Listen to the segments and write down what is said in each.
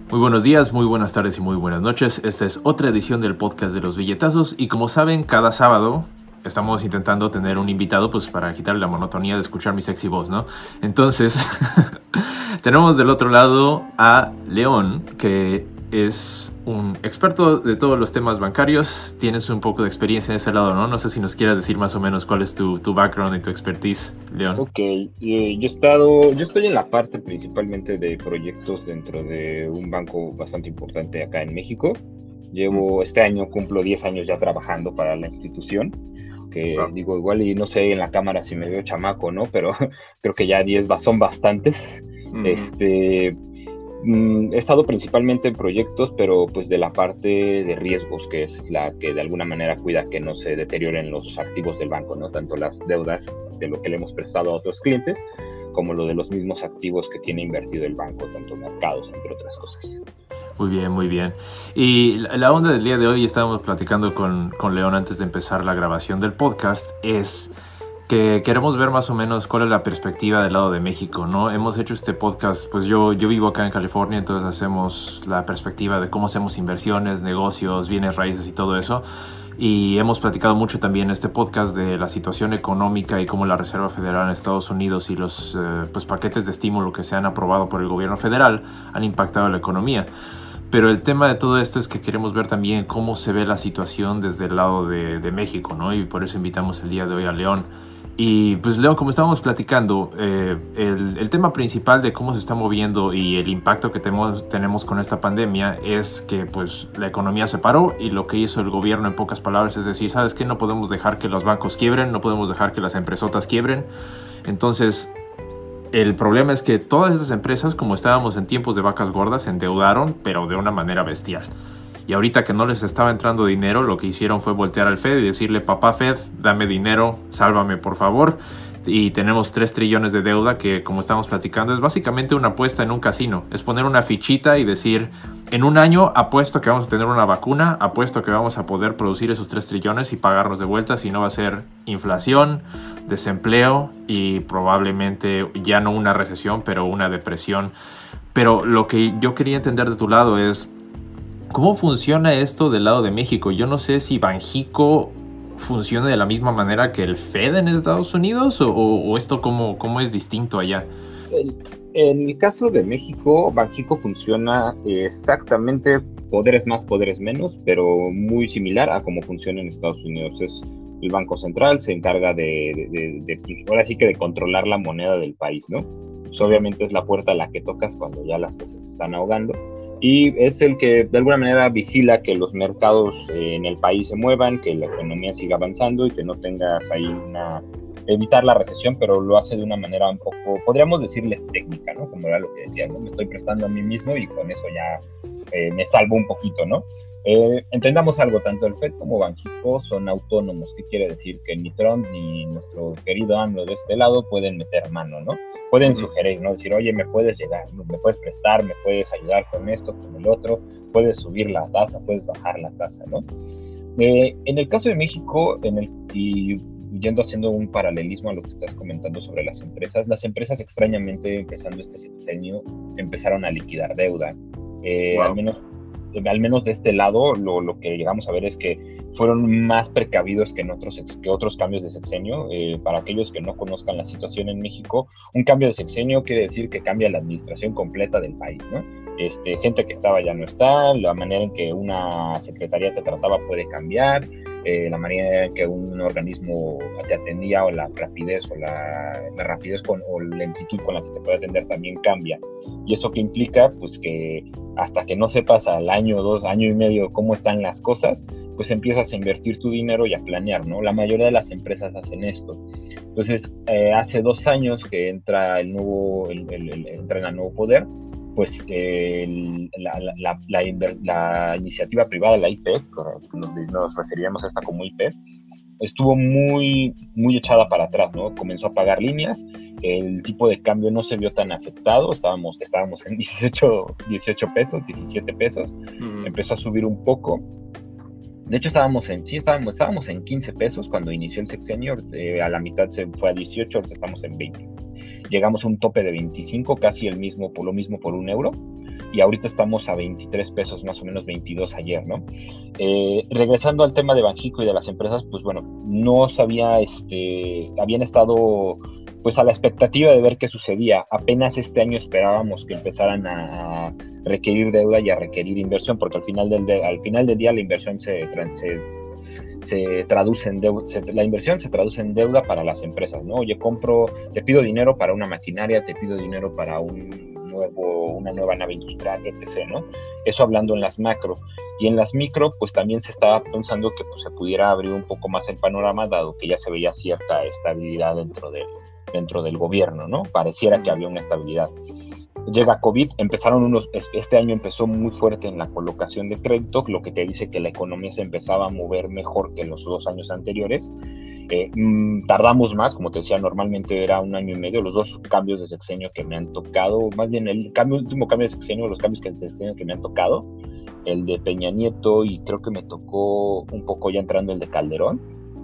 Muy buenos días, muy buenas tardes y muy buenas noches. Esta es otra edición del podcast de los billetazos y como saben, cada sábado estamos intentando tener un invitado pues para quitarle la monotonía de escuchar mi sexy voz, ¿no? Entonces, tenemos del otro lado a León, que es un experto de todos los temas bancarios. Tienes un poco de experiencia en ese lado, ¿no? No sé si nos quieras decir más o menos cuál es tu background y tu expertise, León. Ok, yo estoy en la parte principalmente de proyectos dentro de un banco bastante importante acá en México. Este año cumplo 10 años ya trabajando para la institución, que digo igual y no sé en la cámara si me veo chamaco, ¿no? Pero creo que ya 10 son bastantes. He estado principalmente en proyectos, pero pues de la parte de riesgos, que es la que de alguna manera cuida que no se deterioren los activos del banco, ¿no? Tanto las deudas de lo que le hemos prestado a otros clientes, como lo de los mismos activos que tiene invertido el banco, tanto mercados, entre otras cosas. Muy bien, muy bien. Y la onda del día de hoy, estábamos platicando con León antes de empezar la grabación del podcast, es que queremos ver más o menos cuál es la perspectiva del lado de México, ¿no? Hemos hecho este podcast, pues yo vivo acá en California, entonces hacemos la perspectiva de cómo hacemos inversiones, negocios, bienes raíces y todo eso. Y hemos platicado mucho también en este podcast de la situación económica y cómo la Reserva Federal en Estados Unidos y los paquetes de estímulo que se han aprobado por el gobierno federal han impactado la economía. Pero el tema de todo esto es que queremos ver también cómo se ve la situación desde el lado de México, ¿no? Y por eso invitamos el día de hoy a León. Y pues León, como estábamos platicando, el tema principal de cómo se está moviendo y el impacto que tenemos con esta pandemia es que pues la economía se paró y lo que hizo el gobierno en pocas palabras es decir, ¿sabes qué? No podemos dejar que los bancos quiebren, no podemos dejar que las empresotas quiebren. Entonces, el problema es que todas estas empresas, como estábamos en tiempos de vacas gordas, se endeudaron, pero de una manera bestial. Y ahorita que no les estaba entrando dinero, lo que hicieron fue voltear al Fed y decirle, papá Fed, dame dinero, sálvame por favor. Y tenemos 3 trillones de deuda que, como estamos platicando, es básicamente una apuesta en un casino. Es poner una fichita y decir, en un año apuesto que vamos a tener una vacuna, apuesto que vamos a poder producir esos 3 trillones y pagarnos de vuelta, si no va a ser inflación, desempleo y probablemente ya no una recesión, pero una depresión. Pero lo que yo quería entender de tu lado es, ¿cómo funciona esto del lado de México? Yo no sé si Banxico funciona de la misma manera que el Fed en Estados Unidos o esto cómo es distinto allá. En el caso de México, Banxico funciona exactamente poderes más, poderes menos, pero muy similar a cómo funciona en Estados Unidos. Es el Banco Central, se encarga ahora sí que de controlar la moneda del país, ¿no? Pues obviamente es la puerta a la que tocas cuando ya las cosas se están ahogando. Y es el que de alguna manera vigila que los mercados en el país se muevan, que la economía siga avanzando y que no tengas ahí evitar la recesión, pero lo hace de una manera un poco, podríamos decirle técnica, ¿no? Como era lo que decía, ¿no? Me estoy prestando a mí mismo y con eso ya me salvo un poquito, ¿no? Entendamos algo, tanto el FED como Banxico son autónomos. ¿Qué quiere decir? Que ni Trump ni nuestro querido AMLO de este lado pueden meter mano, ¿no? Pueden sugerir, ¿no? Decir, oye, me puedes llegar, me puedes prestar, me puedes ayudar con esto, con el otro, puedes subir la tasa, puedes bajar la tasa, ¿no? En el caso de México, y yendo haciendo un paralelismo a lo que estás comentando sobre las empresas extrañamente, empezando este sexenio, empezaron a liquidar deuda. Al menos de este lado, lo que llegamos a ver es que fueron más precavidos que otros cambios de sexenio. Para aquellos que no conozcan la situación en México, un cambio de sexenio quiere decir que cambia la administración completa del país, ¿no? Gente que estaba ya no está, la manera en que una secretaría te trataba puede cambiar, la manera en que un organismo te atendía o la rapidez o la rapidez o la lentitud con la que te puede atender también cambia. ¿Y eso qué implica? Pues que hasta que no sepas al año, 2, año y medio cómo están las cosas, pues empiezas a invertir tu dinero y a planear, ¿no? La mayoría de las empresas hacen esto. Entonces, hace 2 años que entra el nuevo poder, pues la iniciativa privada, la IP, nos referiríamos a esta como IP, estuvo muy, muy echada para atrás, ¿no? Comenzó a pagar líneas, el tipo de cambio no se vio tan afectado, estábamos en 18 pesos, 17 pesos, empezó a subir un poco. De hecho, estábamos en 15 pesos cuando inició el sexenio, a la mitad se fue a 18, ahorita estamos en 20. Llegamos a un tope de 25, casi lo mismo por 1 euro. y ahorita estamos a 23 pesos, más o menos 22 ayer, ¿no? Regresando al tema de Banxico y de las empresas, pues bueno, no sabía, habían estado pues a la expectativa de ver qué sucedía. Apenas este año esperábamos que empezaran a requerir deuda y a requerir inversión, porque al final del día la inversión se traduce en deuda, la inversión se traduce en deuda para las empresas, ¿no? Oye, te pido dinero para una maquinaria, te pido dinero para una nueva nave industrial, etc., ¿no? Eso hablando en las macro. Y en las micro, pues también se estaba pensando que pues, se pudiera abrir un poco más el panorama, dado que ya se veía cierta estabilidad dentro del gobierno, ¿no? Pareciera que había una estabilidad. Llega COVID, este año empezó muy fuerte en la colocación de crédito, lo que te dice que la economía se empezaba a mover mejor que en los 2 años anteriores. Tardamos más, como te decía, normalmente era 1 año y medio. Los 2 cambios de sexenio que me han tocado, más bien el último cambio de sexenio, los cambios de sexenio que me han tocado, el de Peña Nieto y creo que me tocó un poco ya entrando el de Calderón,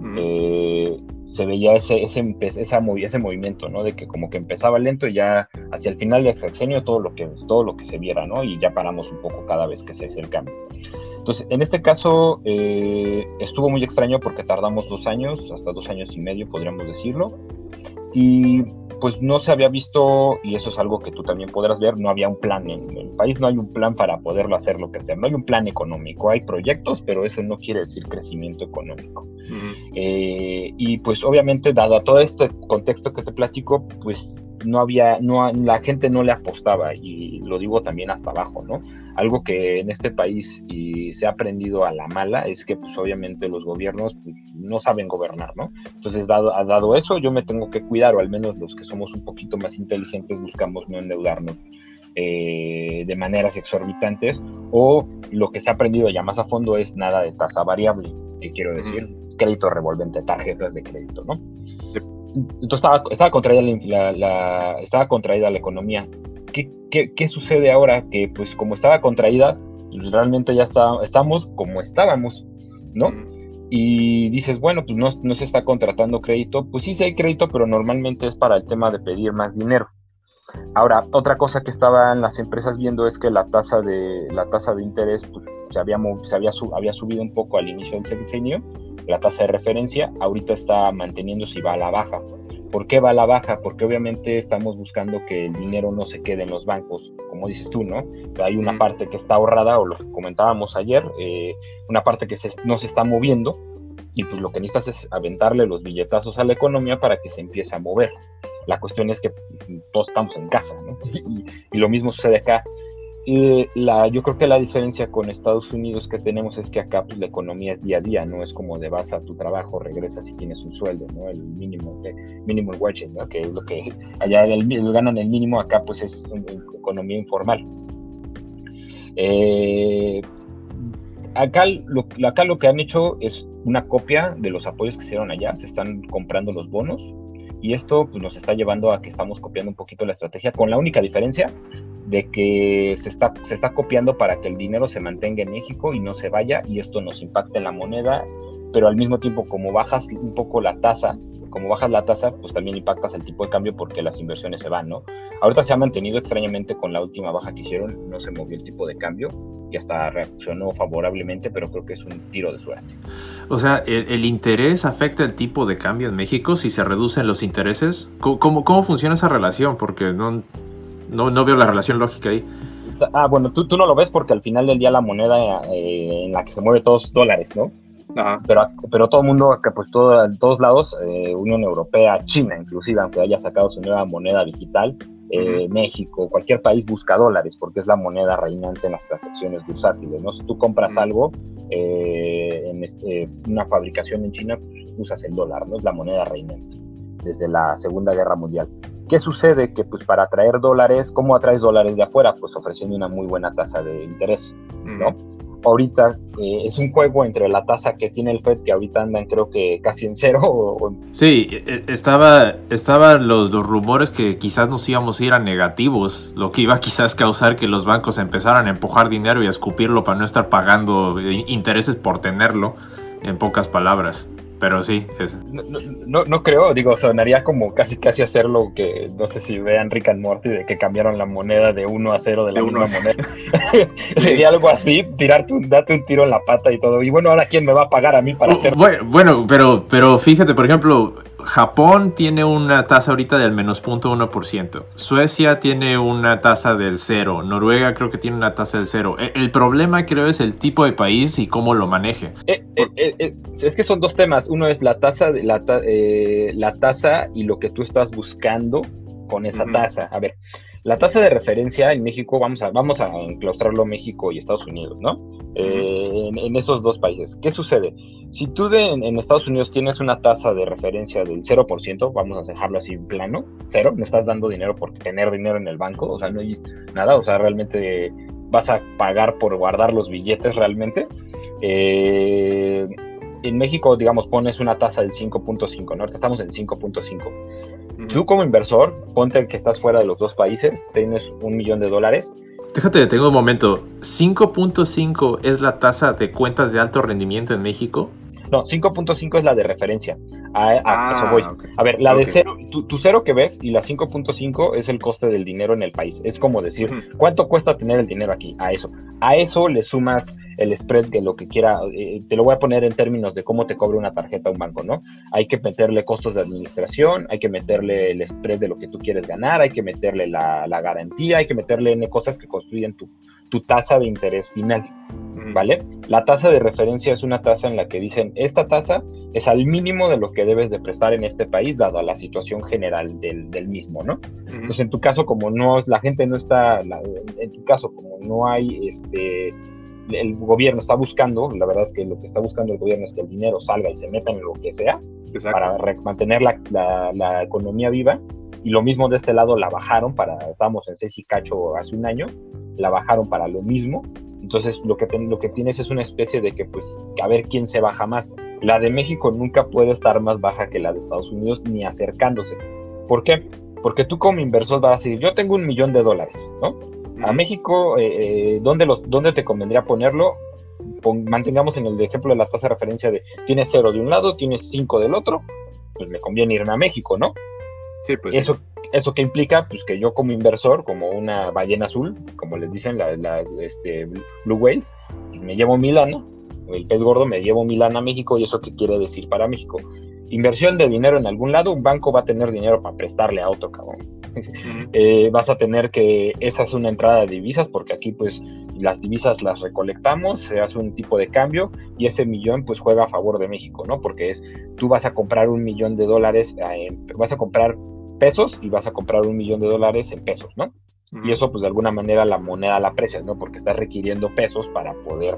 se veía ese movimiento, ¿no? De que como que empezaba lento y ya hacia el final del sexenio todo lo que se viera, ¿no? Y ya paramos un poco cada vez que se hacía el cambio. Entonces, en este caso estuvo muy extraño porque tardamos 2 años, hasta 2 años y medio, podríamos decirlo. Y pues no se había visto, y eso es algo que tú también podrás ver, no había un plan en el país, no hay un plan para poderlo hacerlo crecer, no hay un plan económico, hay proyectos, pero eso no quiere decir crecimiento económico. Y pues obviamente, dado todo este contexto que te platico, pues la gente no le apostaba, y lo digo también hasta abajo, ¿no? Algo que en este país y se ha aprendido a la mala es que pues obviamente los gobiernos pues, no saben gobernar, ¿no? Entonces, dado eso, yo me tengo que cuidar, o al menos los que somos un poquito más inteligentes buscamos no endeudarnos de maneras exorbitantes, o lo que se ha aprendido ya más a fondo es nada de tasa variable, que quiero decir, crédito revolvente, tarjetas de crédito, ¿no? Entonces estaba contraída la economía. ¿Qué sucede ahora? Que pues como estaba contraída, realmente ya estamos como estábamos, ¿no? Y dices, bueno, pues no se está contratando crédito. Pues sí hay crédito, pero normalmente es para el tema de pedir más dinero. Ahora, otra cosa que estaban las empresas viendo es que la tasa de interés pues, había subido un poco al inicio del sexenio, la tasa de referencia, ahorita está manteniéndose y va a la baja. ¿Por qué va a la baja? Porque obviamente estamos buscando que el dinero no se quede en los bancos, como dices tú, ¿no? Hay una parte que está ahorrada, o lo que comentábamos ayer, una parte que no se está moviendo, y pues lo que necesitas es aventarle los billetazos a la economía para que se empiece a mover. La cuestión es que todos estamos en casa, ¿no? Y lo mismo sucede acá. Yo creo que la diferencia con Estados Unidos que tenemos es que acá pues, la economía es día a día, no es como de vas a tu trabajo, regresas y tienes un sueldo, ¿no? El mínimo wage, ¿no? Que es lo que allá ganan el mínimo, acá pues es una economía informal. Acá lo que han hecho es una copia de los apoyos que se dieron allá, se están comprando los bonos, y esto pues, nos está llevando a que estamos copiando un poquito la estrategia, con la única diferencia de que se está copiando para que el dinero se mantenga en México y no se vaya, y esto nos impacta en la moneda, pero al mismo tiempo como bajas un poco la tasa, pues también impactas el tipo de cambio porque las inversiones se van, ¿no? Ahorita se ha mantenido extrañamente con la última baja que hicieron, no se movió el tipo de cambio y hasta reaccionó favorablemente, pero creo que es un tiro de suerte. O sea, ¿el interés afecta el tipo de cambio en México si se reducen los intereses? ¿Cómo funciona esa relación? Porque no veo la relación lógica ahí. Bueno, tú no lo ves porque al final del día la moneda en la que se mueve todos es dólares, ¿no? Ajá. Pero todo el mundo, pues en todos lados, Unión Europea, China inclusive, aunque haya sacado su nueva moneda digital, México, cualquier país busca dólares porque es la moneda reinante en las transacciones bursátiles, ¿no? Si tú compras algo en una fabricación en China, pues usas el dólar, ¿no? Es la moneda reinante desde la Segunda Guerra Mundial. ¿Qué sucede? Que pues para atraer dólares, ¿cómo atraes dólares de afuera? Pues ofreciendo una muy buena tasa de interés, ¿no? Ahorita es un juego entre la tasa que tiene el FED, que ahorita andan creo que casi en cero. Sí, estaban los rumores que quizás nos íbamos a ir a negativos, lo que iba quizás causar que los bancos empezaran a empujar dinero y a escupirlo para no estar pagando intereses por tenerlo, en pocas palabras. pero sí, es... No creo, digo, sonaría como casi hacer lo que, no sé si vean Rick and Morty, de que cambiaron la moneda de 1-0 de la misma moneda. Sería algo así, date un tiro en la pata y todo. Y bueno, ahora ¿quién me va a pagar a mí para hacerlo? Bueno, pero fíjate, por ejemplo, Japón tiene una tasa ahorita del menos 0.1%. Suecia tiene una tasa del 0. Noruega creo que tiene una tasa del 0. El problema creo es el tipo de país y cómo lo maneje. Es que son dos temas. Uno es la tasa y lo que tú estás buscando con esa tasa. A ver, la tasa de referencia en México, vamos a enclaustrarlo México y Estados Unidos, ¿no? En esos dos países. ¿Qué sucede? Si tú en Estados Unidos tienes una tasa de referencia del 0%, vamos a dejarlo así plano, 0, no estás dando dinero por tener dinero en el banco, o sea, no hay nada, o sea, realmente vas a pagar por guardar los billetes realmente. En México, digamos, pones una tasa del 5.5, ¿no? Ahorita estamos en 5.5. Tú como inversor, ponte que estás fuera de los dos países, tienes $1 millón. Déjate, detengo un momento. ¿5.5 es la tasa de cuentas de alto rendimiento en México? No, 5.5 es la de referencia. A eso voy. Okay. A ver, la de 0, tu 0 que ves y la 5.5 es el coste del dinero en el país. Es como decir, ¿cuánto cuesta tener el dinero aquí? A eso le sumas el spread de lo que quiera. Te lo voy a poner en términos de cómo te cobra una tarjeta a un banco, ¿no? Hay que meterle costos de administración, hay que meterle el spread de lo que tú quieres ganar, hay que meterle la garantía, hay que meterle N cosas que construyen tu tasa de interés final, ¿vale? La tasa de referencia es una tasa en la que dicen, esta tasa es al mínimo de lo que debes de prestar en este país, dada la situación general del mismo, ¿no? Entonces, en tu caso, como la gente no está, en tu caso, como no hay, el gobierno está buscando, la verdad es que lo que está buscando el gobierno es que el dinero salga y se meta en lo que sea, para mantener la economía viva, y lo mismo de este lado la bajaron, estábamos en 6 y cacho hace un año, la bajaron para lo mismo. Entonces lo que tienes es una especie de que, pues, a ver quién se baja más. La de México nunca puede estar más baja que la de Estados Unidos, ni acercándose. ¿Por qué? Porque tú como inversor vas a decir, yo tengo $1 millón, ¿no? A México, ¿dónde te convendría ponerlo? Mantengamos en el ejemplo de la tasa de referencia de tienes 0 de un lado, tienes 5 del otro, pues me conviene irme a México, ¿no? Sí, pues ¿Eso qué implica? Pues que yo como inversor, como una ballena azul, como les dicen las blue whales, me llevo mi lana, el pez gordo me llevo mi lana a México. ¿Y eso qué quiere decir para México? Inversión de dinero en algún lado, un banco va a tener dinero para prestarle a otro, cabrón. Vas a tener que, esa es una entrada de divisas, porque aquí pues las divisas las recolectamos, se hace un tipo de cambio y ese millón pues juega a favor de México, ¿no? Porque tú vas a comprar $1 millón, vas a comprar pesos y vas a comprar $1 millón en pesos, ¿no? Y eso pues de alguna manera la moneda la aprecias, ¿no? Porque estás requiriendo pesos para poder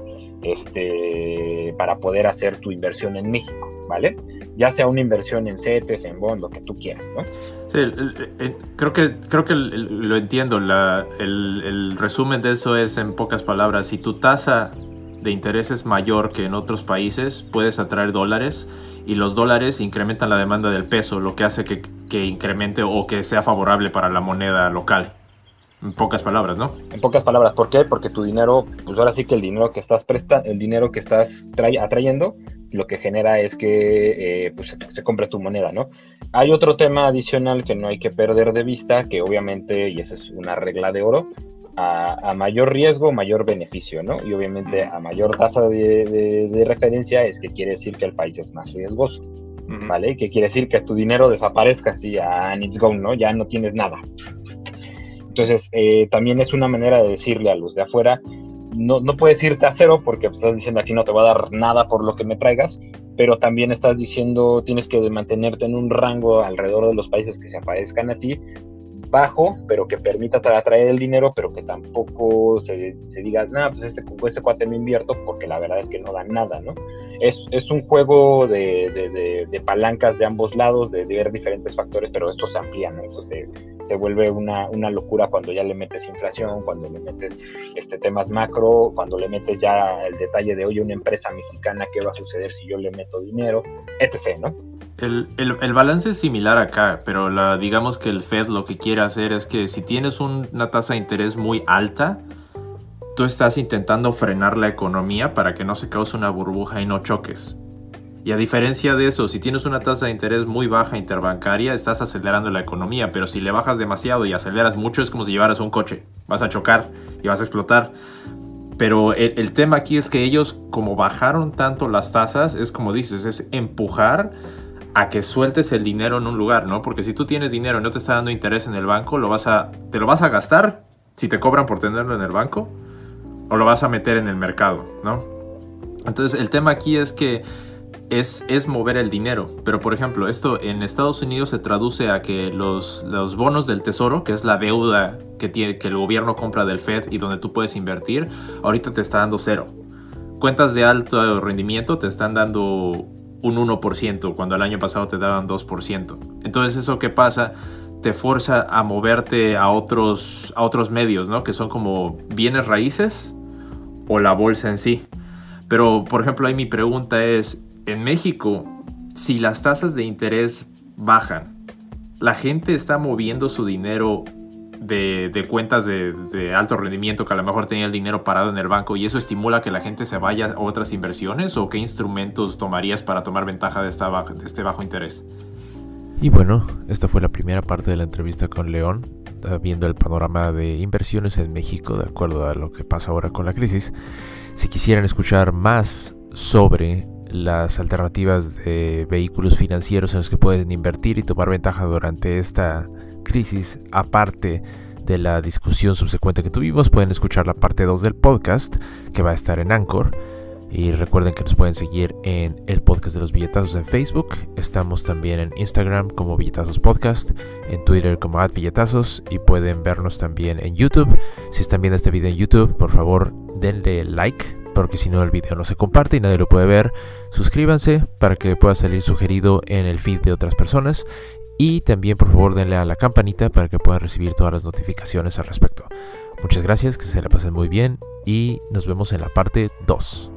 hacer tu inversión en México, ¿vale? Ya sea una inversión en CETES, en bond, lo que tú quieras, ¿no? Sí, creo que lo entiendo. El resumen de eso es, en pocas palabras, si tu tasa de interés es mayor que en otros países, puedes atraer dólares y los dólares incrementan la demanda del peso, lo que hace que incremente o que sea favorable para la moneda local. En pocas palabras, ¿no? En pocas palabras, ¿por qué? Porque tu dinero, pues ahora sí que el dinero que estás atrayendo, lo que genera es que pues se compre tu moneda, ¿no? Hay otro tema adicional que no hay que perder de vista, que obviamente, y esa es una regla de oro, a mayor riesgo, mayor beneficio, ¿no? Y obviamente a mayor tasa de referencia es que quiere decir que el país es más riesgoso, ¿vale? Que quiere decir que tu dinero desaparezca así, and it's gone, ¿no? Ya no tienes nada. Entonces, también es una manera de decirle a los de afuera, no puedes irte a 0 porque estás diciendo aquí no te va a dar nada por lo que me traigas, pero también estás diciendo tienes que mantenerte en un rango alrededor de los países que se aparezcan a ti, bajo, pero que permita atraer el dinero, pero que tampoco se diga, pues este cuate me invierto, porque la verdad es que no da nada, ¿no? Es un juego de palancas de ambos lados, de ver diferentes factores, pero esto se amplía, ¿no? Entonces se vuelve una locura cuando ya le metes inflación, cuando le metes temas macro, cuando le metes ya el detalle de, oye, una empresa mexicana, ¿qué va a suceder si yo le meto dinero? Etc., ¿no? El balance es similar acá, pero digamos que el Fed lo que quiere hacer es que si tienes una tasa de interés muy alta, tú estás intentando frenar la economía para que no se cause una burbuja y no choques. Y a diferencia de eso, si tienes una tasa de interés muy baja interbancaria, estás acelerando la economía, pero si le bajas demasiado y aceleras mucho, es como si llevaras un coche. Vas a chocar y vas a explotar. Pero el tema aquí es que ellos, como bajaron tanto las tasas, es como dices, es empujar a que sueltes el dinero en un lugar, ¿no? Porque si tú tienes dinero y no te está dando interés en el banco, te lo vas a gastar si te cobran por tenerlo en el banco, o lo vas a meter en el mercado, ¿no? Entonces el tema aquí es que es mover el dinero. Pero por ejemplo, esto en Estados Unidos se traduce a que los bonos del tesoro, que es la deuda que el gobierno compra del Fed y donde tú puedes invertir, ahorita te está dando 0. Cuentas de alto rendimiento te están dando un 1%, cuando el año pasado te daban 2%. Entonces, ¿eso qué pasa? Te fuerza a moverte a otros medios, ¿no? Que son como bienes raíces o la bolsa en sí. Pero, por ejemplo, ahí mi pregunta es, en México, si las tasas de interés bajan, ¿la gente está moviendo su dinero de cuentas de alto rendimiento, que a lo mejor tenía el dinero parado en el banco, y eso estimula que la gente se vaya a otras inversiones? ¿O qué instrumentos tomarías para tomar ventaja de este bajo interés? Y bueno, esta fue la primera parte de la entrevista con León, viendo el panorama de inversiones en México de acuerdo a lo que pasa ahora con la crisis. Si quisieran escuchar más sobre las alternativas de vehículos financieros en los que pueden invertir y tomar ventaja durante esta crisis, aparte de la discusión subsecuente que tuvimos, pueden escuchar la parte 2 del podcast, que va a estar en Anchor. Y recuerden que nos pueden seguir en el podcast de los billetazos en Facebook. Estamos también en Instagram como Billetazos Podcast, en Twitter como @billetazos, y pueden vernos también en YouTube. Si están viendo este video en YouTube, por favor denle like, porque si no el video no se comparte y nadie lo puede ver. Suscríbanse para que pueda salir sugerido en el feed de otras personas. Y también por favor denle a la campanita para que puedan recibir todas las notificaciones al respecto. Muchas gracias, que se la pasen muy bien y nos vemos en la parte 2.